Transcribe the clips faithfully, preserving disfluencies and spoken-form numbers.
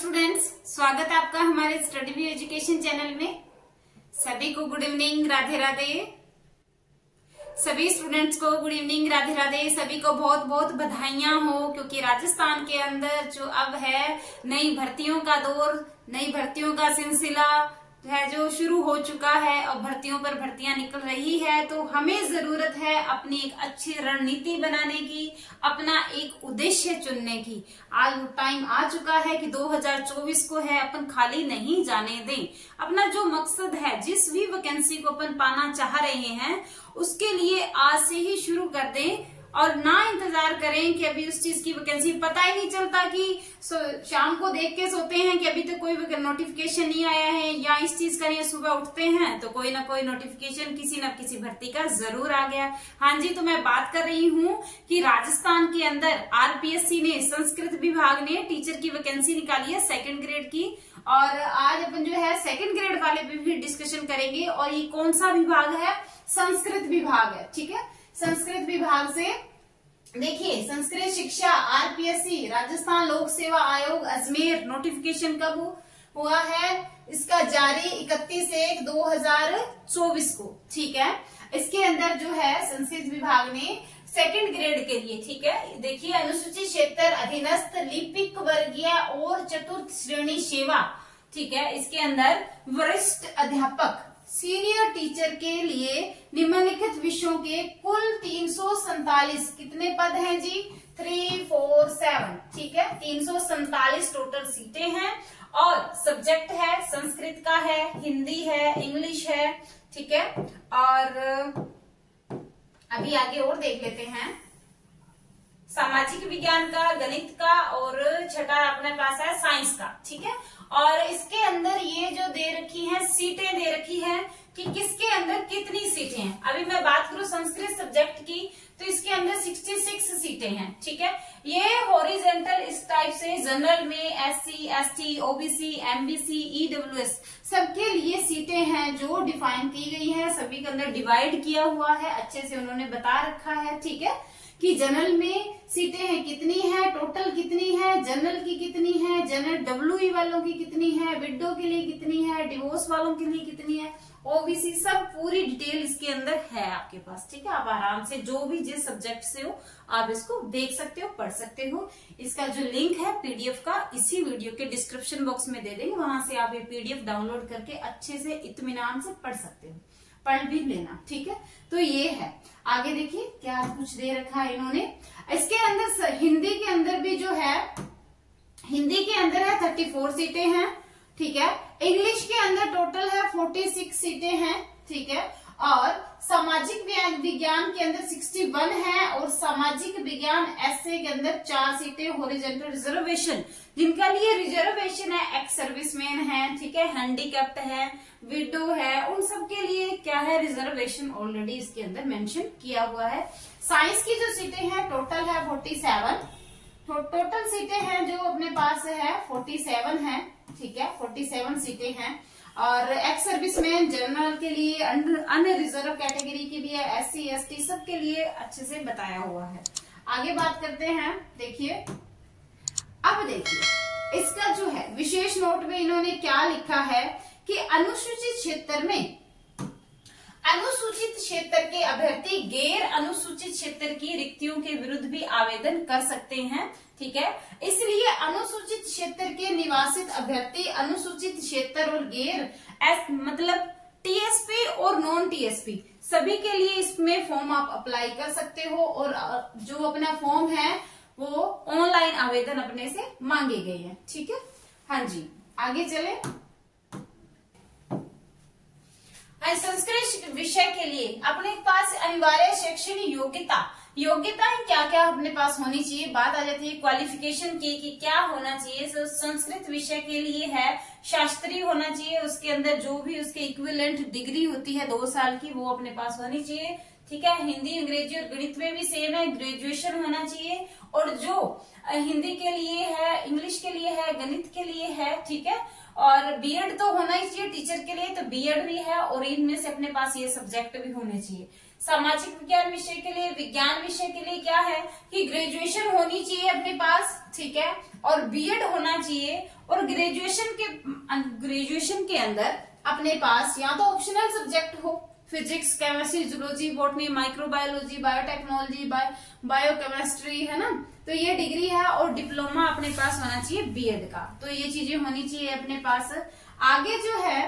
Students, स्वागत है आपका हमारे स्टडी व्यू एजुकेशन चैनल में। सभी को गुड इवनिंग, राधे राधे। सभी स्टूडेंट्स को गुड इवनिंग, राधे राधे। सभी को बहुत बहुत बधाइयां हो, क्योंकि राजस्थान के अंदर जो अब है नई भर्तियों का दौर, नई भर्तियों का सिलसिला है जो शुरू हो चुका है और भर्तियों पर भर्तियां निकल रही है। तो हमें जरूरत है अपनी एक अच्छी रणनीति बनाने की, अपना एक उद्देश्य चुनने की। आज वो टाइम आ चुका है कि दो हज़ार चौबीस को है अपन खाली नहीं जाने दें। अपना जो मकसद है, जिस भी वैकेंसी को अपन पाना चाह रहे हैं, उसके लिए आज से ही शुरू कर दें और ना इंतजार करें कि अभी उस चीज की वैकेंसी, पता ही नहीं चलता कि शाम को देख के सोते हैं कि अभी तक तो कोई नोटिफिकेशन नहीं आया है, या इस चीज का नहीं, सुबह उठते हैं तो कोई ना कोई नोटिफिकेशन किसी न किसी भर्ती का जरूर आ गया। हाँ जी, तो मैं बात कर रही हूँ कि राजस्थान के अंदर आरपीएससी ने, संस्कृत विभाग ने टीचर की वैकेंसी निकाली है सेकेंड ग्रेड की। और आज अपन जो है सेकेंड ग्रेड वाले पे भी डिस्कशन करेंगे। और ये कौन सा विभाग है? संस्कृत विभाग है। ठीक है, संस्कृत विभाग से देखिए, संस्कृत शिक्षा आरपीएससी राजस्थान लोक सेवा आयोग अजमेर, नोटिफिकेशन कब हुआ है इसका जारी? इकतीस एक दो हजार चौबीस को। ठीक है, इसके अंदर जो है संस्कृत विभाग ने सेकंड ग्रेड के लिए, ठीक है, देखिए, अनुसूचित क्षेत्र अधीनस्थ लिपिक वर्गीय और चतुर्थ श्रेणी सेवा, ठीक है, इसके अंदर वरिष्ठ अध्यापक सीनियर टीचर के लिए निम्नलिखित विषयों के कुल तीन सौ सैतालीस कितने पद हैं जी? Three four seven. ठीक है, तीन सौ सैतालीस टोटल सीटें हैं। और सब्जेक्ट है संस्कृत का है, हिंदी है, इंग्लिश है। ठीक है, और अभी आगे और देख लेते हैं, सामाजिक विज्ञान का, गणित का, और छठा अपने पास है साइंस का। ठीक है, और इसके अंदर ये जो दे रखी है सीटें दे रखी है कि किसके अंदर कितनी सीटें हैं। अभी मैं बात करूं संस्कृत सब्जेक्ट की, तो इसके अंदर छियासठ सीटें हैं। ठीक है, ये हॉरिजेंटल इस टाइप से जनरल में SC, ST, OBC, MBC, EWS सबके लिए सीटें हैं जो डिफाइन की गई है। सभी के अंदर डिवाइड किया हुआ है, अच्छे से उन्होंने बता रखा है। ठीक है, कि जनरल में सीटें हैं कितनी है, टोटल कितनी है, जनरल की कितनी है, जनरल डब्ल्यूई वालों की कितनी है, विडो के लिए कितनी है, डिवोर्स वालों के लिए कितनी है, ओबीसी, सब पूरी डिटेल इसके अंदर है आपके पास। ठीक है, आप आराम से जो भी जिस सब्जेक्ट से हो आप इसको देख सकते हो, पढ़ सकते हो। इसका जो लिंक है पीडीएफ का इसी वीडियो के डिस्क्रिप्शन बॉक्स में दे देंगे, वहां से आप ये पीडीएफ डाउनलोड करके अच्छे से इत्मीनान से पढ़ सकते हो, पढ़ भी लेना। ठीक है, तो ये है। आगे देखिए क्या कुछ दे रखा है इन्होंने। इसके अंदर हिंदी के अंदर भी जो है, हिंदी के अंदर है चौंतीस सीटें हैं। ठीक है, इंग्लिश के अंदर टोटल है छियालीस सीटें हैं। ठीक है, और सामाजिक विज्ञान के अंदर इकसठ है, और सामाजिक विज्ञान एसए के अंदर चार सीटें हॉरिजॉन्टल रिजर्वेशन, जिनका लिए रिजर्वेशन है, एक्स सर्विसमैन है, ठीक है, हैंडीकैप्ड है, विडो है, उन सब के लिए क्या है? रिजर्वेशन ऑलरेडी इसके अंदर मेंशन किया हुआ है। साइंस की जो सीटें हैं टोटल है सैंतालीस, तो टोटल सीटें हैं जो अपने पास है सैंतालीस है। ठीक है, सैंतालीस सीटें हैं। और एक्स सर्विसमैन, जनरल के लिए, अन्य रिजर्व कैटेगरी के लिए, एससी, एसटी सब के लिए अच्छे से बताया हुआ है। आगे बात करते हैं, देखिए, अब देखिए इसका जो है विशेष नोट में इन्होंने क्या लिखा है कि अनुसूचित क्षेत्र में, अनुसूचित क्षेत्र के अभ्यर्थी गैर अनुसूचित क्षेत्र की रिक्तियों के विरुद्ध भी आवेदन कर सकते हैं। ठीक है, इसलिए अनुसूचित क्षेत्र के निवासित अभ्यर्थी, अनुसूचित क्षेत्र और गैर एस मतलब टीएसपी और नॉन टीएसपी सभी के लिए इसमें फॉर्म आप अप्लाई कर सकते हो। और जो अपना फॉर्म है वो ऑनलाइन आवेदन अपने से मांगे गए हैं। ठीक है, हाँ जी, आगे चले। संस्कृत विषय के लिए अपने पास अनिवार्य शैक्षणिक योग्यता, योग्यताएं क्या क्या अपने पास होनी चाहिए। बात आ जाती है क्वालिफिकेशन की कि क्या होना चाहिए। तो संस्कृत विषय के लिए है शास्त्री होना चाहिए, उसके अंदर जो भी उसके इक्विवेलेंट डिग्री होती है दो साल की वो अपने पास होनी चाहिए। ठीक है, हिंदी, अंग्रेजी और गणित में भी सेम है, ग्रेजुएशन होना चाहिए। और जो हिंदी के लिए है, इंग्लिश के लिए है, गणित के लिए है, ठीक है, और बीएड तो होना ही चाहिए टीचर के लिए, तो बीएड भी है, और इनमें से अपने पास ये सब्जेक्ट भी होने चाहिए। सामाजिक विज्ञान विषय के लिए, विज्ञान विषय के लिए क्या है कि ग्रेजुएशन होनी चाहिए अपने पास, ठीक है, और बीएड होना चाहिए, और ग्रेजुएशन के ग्रेजुएशन के अंदर अपने पास या तो ऑप्शनल सब्जेक्ट हो, physics, chemistry, zoology, botany, microbiology, biotechnology, biochemistry, है ना, तो ये डिग्री है, और डिप्लोमा अपने पास होना चाहिए बीएड का। तो ये चीजें होनी चाहिए अपने पास। आगे जो है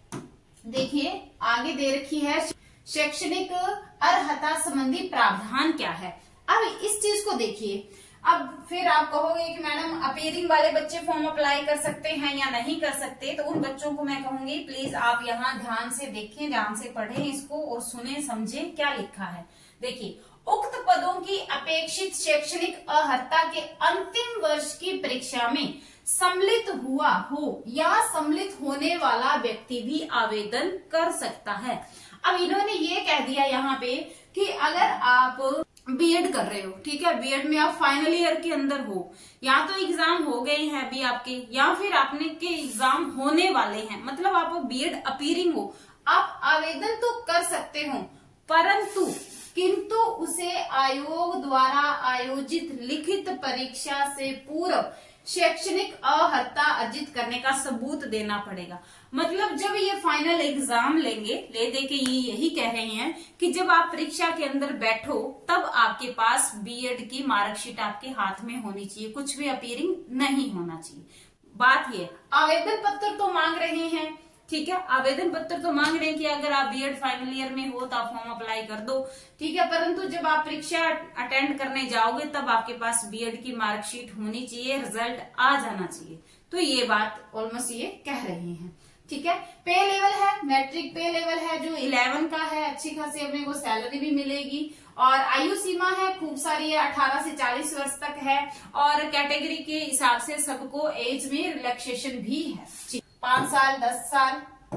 देखिए, आगे दे रखी है शैक्षणिक अर्हता संबंधी प्रावधान क्या है। अब इस चीज को देखिए, अब फिर आप कहोगे कि मैडम अपीयरिंग वाले बच्चे फॉर्म अप्लाई कर सकते हैं या नहीं कर सकते, तो उन बच्चों को मैं कहूंगी प्लीज आप यहाँ ध्यान से देखें, ध्यान से पढ़ें इसको और सुने समझें क्या लिखा है। देखिए, उक्त पदों की अपेक्षित शैक्षणिक अर्हता के अंतिम वर्ष की परीक्षा में सम्मिलित हुआ हो या सम्मिलित होने वाला व्यक्ति भी आवेदन कर सकता है। अब इन्होंने ये कह दिया यहाँ पे कि अगर आप बीएड कर रहे हो, ठीक है, बीएड में आप फाइनल ईयर के अंदर हो, या तो एग्जाम हो गए हैं अभी आपके, या फिर आपने के एग्जाम होने वाले हैं, मतलब आप बीएड अपीयरिंग हो, आप आवेदन तो कर सकते हो, परंतु किंतु उसे आयोग द्वारा आयोजित लिखित परीक्षा से पूर्व शैक्षणिक अर्हता अर्जित करने का सबूत देना पड़ेगा। मतलब जब ये फाइनल एग्जाम लेंगे, ले दे के ये यही कह रहे हैं कि जब आप परीक्षा के अंदर बैठो तब आपके पास बीएड की मार्कशीट आपके हाथ में होनी चाहिए, कुछ भी अपीयरिंग नहीं होना चाहिए। बात ये, आवेदन पत्र तो मांग रहे हैं, ठीक है, आवेदन पत्र तो मांग रहे हैं कि अगर आप बीएड फाइनल ईयर में हो तो आप फॉर्म अप्लाई कर दो, ठीक है, परंतु जब आप परीक्षा अटेंड करने जाओगे तब आपके पास बीएड की मार्कशीट होनी चाहिए, रिजल्ट आ जाना चाहिए। तो ये बात ऑलमोस्ट ये कह रहे हैं, ठीक है। पे लेवल है, मैट्रिक पे लेवल है जो इलेवन का है, अच्छी खासी अपने को सैलरी भी मिलेगी, और आयु सीमा है खूब सारी है, अठारह से चालीस वर्ष तक है, और कैटेगरी के हिसाब से सबको एज में रिलैक्सेशन भी है, पांच साल दस साल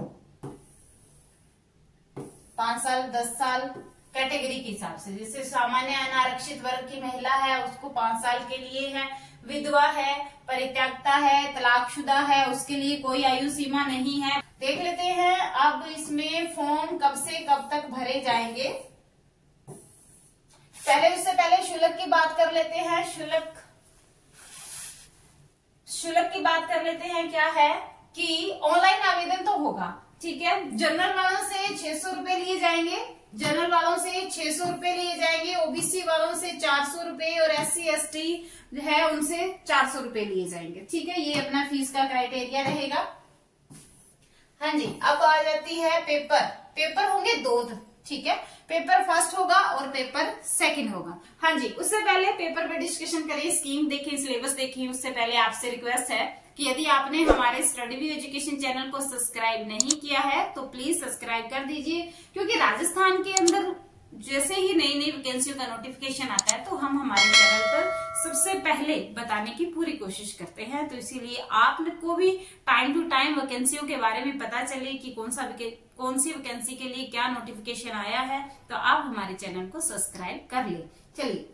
पांच साल दस साल कैटेगरी के हिसाब से। जैसे सामान्य अनारक्षित वर्ग की महिला है उसको पांच साल के लिए है, विधवा है, परित्यक्ता है, तलाकशुदा है, उसके लिए कोई आयु सीमा नहीं है। देख लेते हैं अब इसमें फॉर्म कब से कब तक भरे जाएंगे। पहले उससे पहले शुल्क की बात कर लेते हैं। शुल्क शुल्क की बात कर लेते हैं। क्या है कि ऑनलाइन आवेदन तो होगा, ठीक है। जनरल वालों से छह सौ रुपए लिए जाएंगे, जनरल वालों से छह सौ रुपए लिए जाएंगे, ओबीसी वालों से चार सौ रुपए, और एससी एसटी जो है उनसे चार सौ रुपए लिए जाएंगे, ठीक है। ये अपना फीस का क्राइटेरिया रहेगा। हाँ जी, अब आ जाती है पेपर। पेपर होंगे दो, ठीक है, पेपर फर्स्ट होगा और पेपर सेकंड होगा। हाँ जी, उससे पहले पेपर पे डिस्कशन करें, स्कीम देखें, सिलेबस देखें, उससे पहले आपसे रिक्वेस्ट है कि यदि आपने हमारे स्टडी व्यू एजुकेशन चैनल को सब्सक्राइब नहीं किया है तो प्लीज सब्सक्राइब कर दीजिए, क्योंकि राजस्थान के अंदर जैसे ही नई नई वैकेंसियों का नोटिफिकेशन आता है तो हम हमारे चैनल पर सबसे पहले बताने की पूरी कोशिश करते हैं। तो इसीलिए आपको भी टाइम टू टाइम वैकेंसियों के बारे में पता चले कि कौन सा कौन सी वैकेंसी के लिए क्या नोटिफिकेशन आया है, तो आप हमारे चैनल को सब्सक्राइब कर ले। चलिए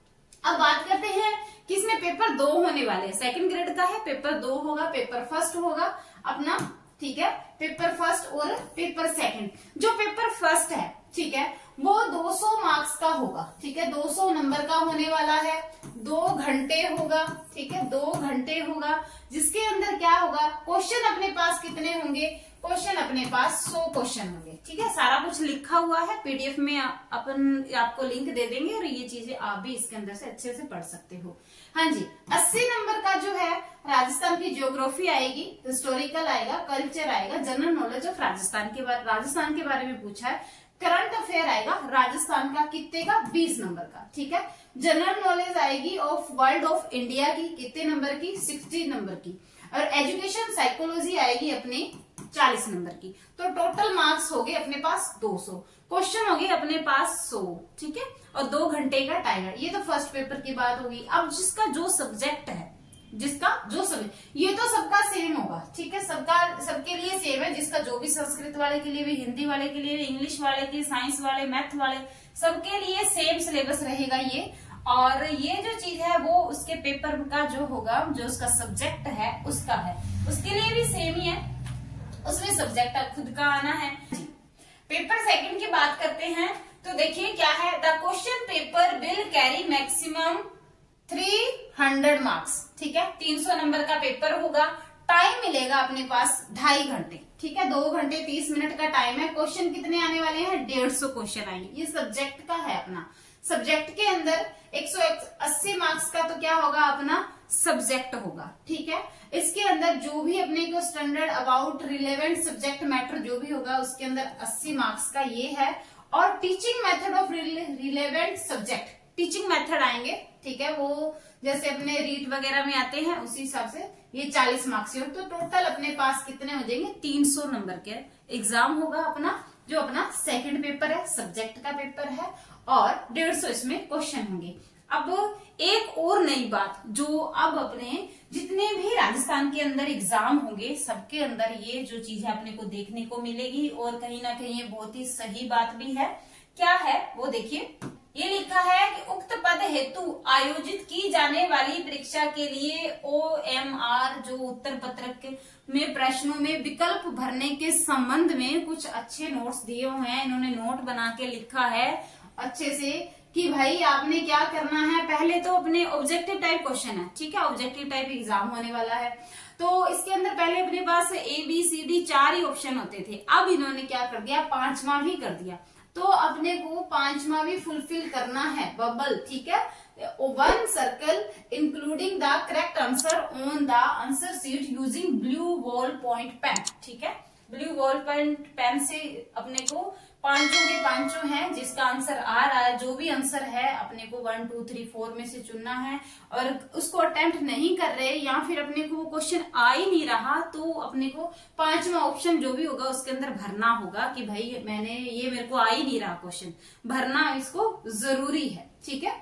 अब बात करते हैं कि इसमें पेपर दो होने वाले हैं। सेकंड ग्रेड का है, पेपर दो होगा, पेपर फर्स्ट होगा अपना, ठीक है, पेपर फर्स्ट और पेपर सेकंड। जो पेपर फर्स्ट है, ठीक है, वो दो सौ मार्क्स का होगा, ठीक है, दो सौ नंबर का होने वाला है, दो घंटे होगा, ठीक है, दो घंटे होगा, जिसके अंदर क्या होगा, क्वेश्चन अपने पास कितने होंगे, क्वेश्चन अपने पास सौ क्वेश्चन होंगे, ठीक है। सारा कुछ लिखा हुआ है पीडीएफ में, अपन आपको लिंक दे देंगे और ये चीजें आप भी इसके अंदर से अच्छे से पढ़ सकते हो। हाँ जी, अस्सी नंबर का जो है राजस्थान की ज्योग्राफी आएगी, हिस्टोरिकल आएगा, कल्चर आएगा, जनरल नॉलेज ऑफ राजस्थान के बारे राजस्थान के बारे में पूछा है, करंट अफेयर आएगा राजस्थान का कितने का, बीस नंबर का, ठीक है। जनरल नॉलेज आएगी ऑफ वर्ल्ड ऑफ इंडिया की कितने नंबर की, सिक्सटी नंबर की, और एजुकेशन साइकोलॉजी आएगी अपने चालीस नंबर की। तो टोटल मार्क्स हो गए अपने पास दो सौ, क्वेश्चन हो गए अपने पास सौ, ठीक है, और दो घंटे का टाइम है। ये तो फर्स्ट पेपर की बात होगी। अब जिसका जो सब्जेक्ट है, जिसका जो सब्जेक्ट, ये तो सबका सेम होगा, ठीक है, सबका सबके लिए सेम है, जिसका जो भी, संस्कृत वाले के लिए भी, हिंदी वाले के लिए, इंग्लिश वाले के, साइंस वाले, मैथ वाले, सबके लिए सेम सिलेबस रहेगा ये। और ये जो चीज है वो उसके पेपर का जो होगा, जो उसका सब्जेक्ट है उसका है, उसके लिए भी सेम ही है, उसमें सब्जेक्ट खुद का आना है। पेपर सेकंड की बात करते हैं तो देखिए क्या है, the question paper will carry maximum three hundred marks, ठीक है, तीन सौ नंबर का पेपर होगा। टाइम मिलेगा अपने पास ढाई घंटे, ठीक है, दो घंटे तीस मिनट का टाइम है। क्वेश्चन कितने आने वाले हैं, डेढ़ सौ क्वेश्चन आएंगे। ये सब्जेक्ट का है अपना। सब्जेक्ट के अंदर एक सौ अस्सी मार्क्स का तो क्या होगा, अपना सब्जेक्ट होगा, ठीक है। इसके अंदर जो भी अपने को standard about relevant subject matter जो भी होगा उसके अंदर अस्सी मार्क्स का ये है। और teaching method of relevant subject, teaching method आएंगे, ठीक है, वो जैसे अपने रीट वगैरह में आते हैं उसी हिसाब से ये चालीस मार्क्स के। तो टोटल अपने पास कितने हो जाएंगे, तीन सौ नंबर के एग्जाम होगा अपना, जो अपना सेकंड पेपर है, सब्जेक्ट का पेपर है, और डेढ़ सौ इसमें क्वेश्चन होंगे। अब एक और नई बात, जो अब अपने जितने भी राजस्थान के अंदर एग्जाम होंगे सबके अंदर ये जो चीज है अपने को देखने को मिलेगी, और कहीं ना कहीं ये बहुत ही सही बात भी है। क्या है वो देखिए, ये लिखा है कि उक्त पद हेतु आयोजित की जाने वाली परीक्षा के लिए ओ एम आर जो उत्तर पत्रक में प्रश्नों में विकल्प भरने के संबंध में कुछ अच्छे नोट्स दिए हुए हैं। इन्होंने नोट बना के लिखा है अच्छे से कि भाई आपने क्या करना है। पहले तो अपने ऑब्जेक्टिव टाइप क्वेश्चन है, ठीक है, ऑब्जेक्टिव टाइप एग्जाम होने वाला है, तो इसके अंदर पहले अपने पास ए बी सी डी चार ही ऑप्शन होते थे। अब इन्होंने क्या कर दिया, पांचवा भी कर दिया। तो अपने को पांचवा भी फुलफिल करना है, बबल, ठीक है, one circle including the correct answer on the answer sheet using blue ball point pen, ठीक है, ब्लू बॉल पॉइंट पेन से अपने को पांचों के पांचों हैं, जिसका आंसर आ रहा है, जो भी आंसर है अपने को वन टू थ्री फोर में से चुनना है। और उसको अटेम्प्ट नहीं कर रहे या फिर अपने को वो क्वेश्चन आ ही नहीं रहा, तो अपने को पांचवा ऑप्शन जो भी होगा उसके अंदर भरना होगा कि भाई मैंने ये मेरे को आ ही नहीं रहा क्वेश्चन, भरना इसको जरूरी है, ठीक है।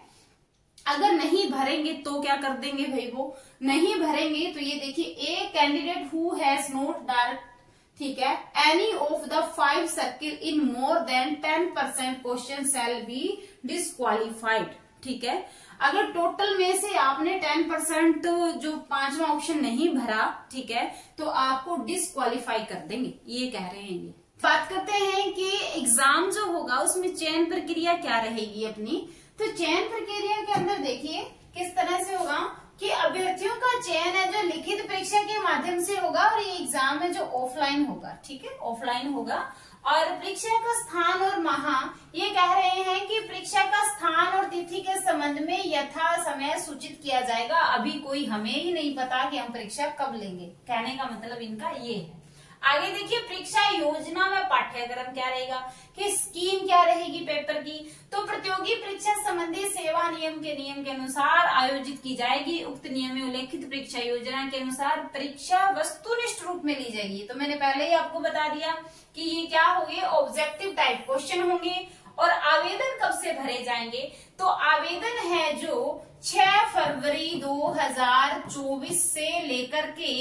अगर नहीं भरेंगे तो क्या कर देंगे भाई, वो नहीं भरेंगे तो ये देखिए, a candidate who has not direct, ठीक है, any of the five circle in more than ten percent question shall be disqualified, ठीक है। अगर टोटल में से आपने टेन परसेंट जो पांचवा ऑप्शन नहीं भरा, ठीक है, तो आपको डिस्क्वालिफाई कर देंगे, ये कह रहे हैं। ये बात करते हैं कि एग्जाम जो होगा उसमें चयन प्रक्रिया क्या रहेगी अपनी। तो चयन प्रक्रिया के अंदर देखिए किस तरह से होगा कि अभ्यर्थियों का चयन है जो लिखित परीक्षा के माध्यम से होगा, और ये एग्जाम है जो ऑफलाइन होगा, ठीक है, ऑफलाइन होगा। और परीक्षा का स्थान और माह, ये कह रहे हैं कि परीक्षा का स्थान और तिथि के संबंध में यथा समय सूचित किया जाएगा। अभी कोई हमें ही नहीं पता कि हम परीक्षा कब लेंगे, कहने का मतलब इनका ये है। आगे देखिए, परीक्षा योजना व पाठ्यक्रम क्या रहेगा, कि स्कीम क्या रहेगी पेपर की। तो प्रतियोगी परीक्षा संबंधी सेवा नियम के नियम के अनुसार आयोजित की जाएगी। उक्त नियम में उल्लेखित परीक्षा योजना के अनुसार परीक्षा वस्तुनिष्ठ रूप में ली जाएगी। तो मैंने पहले ही आपको बता दिया कि ये क्या होंगे, ऑब्जेक्टिव टाइप क्वेश्चन होंगे। और आवेदन कब से भरे जाएंगे, तो आवेदन है जो छह फरवरी दो हजार चौबीस से लेकर के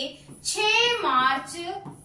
छह मार्च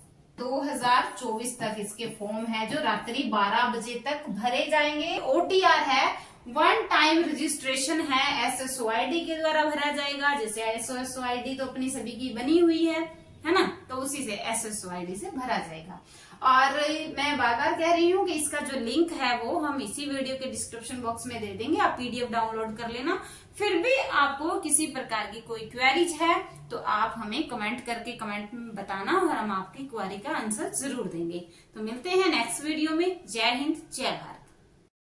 दो हजार चौबीस तक इसके फॉर्म है जो रात्रि बारह बजे तक भरे जाएंगे। ओटीआर है, वन टाइम रजिस्ट्रेशन है, एसएसओआईडी के द्वारा भरा जाएगा। जैसे एसएसओआईडी तो अपनी सभी की बनी हुई है, है ना, तो उसी से एसएसओआईडी से भरा जाएगा। और मैं बार बार कह रही हूँ कि इसका जो लिंक है वो हम इसी वीडियो के डिस्क्रिप्शन बॉक्स में दे देंगे, आप पीडीएफ डाउनलोड कर लेना। फिर भी आपको किसी प्रकार की कोई क्वेरीज है तो आप हमें कमेंट करके कमेंट में बताना, और हम आपकी क्वेरी का आंसर जरूर देंगे। तो मिलते हैं नेक्स्ट वीडियो में। जय हिंद, जय भारत।